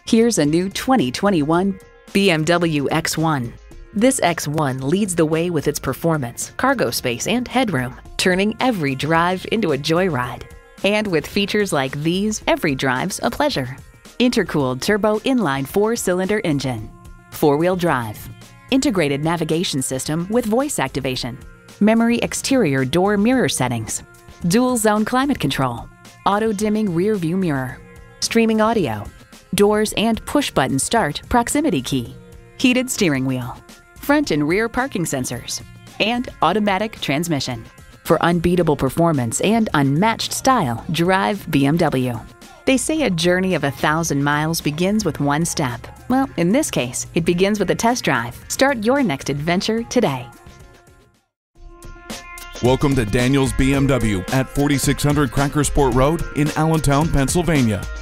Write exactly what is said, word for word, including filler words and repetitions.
Here's a new twenty twenty-one B M W X one. This X one leads the way with its performance, cargo space, and headroom, turning every drive into a joyride. And with features like these, every drive's a pleasure. Intercooled turbo inline four-cylinder engine, four-wheel drive, integrated navigation system with voice activation, memory exterior door mirror settings, dual zone climate control, auto-dimming rear view mirror, streaming audio, doors and push-button start proximity key, heated steering wheel, front and rear parking sensors, and automatic transmission. For unbeatable performance and unmatched style, drive B M W. They say a journey of a thousand miles begins with one step. Well, in this case, it begins with a test drive. Start your next adventure today. Welcome to Daniel's B M W at forty-six hundred Crackersport Road in Allentown, Pennsylvania.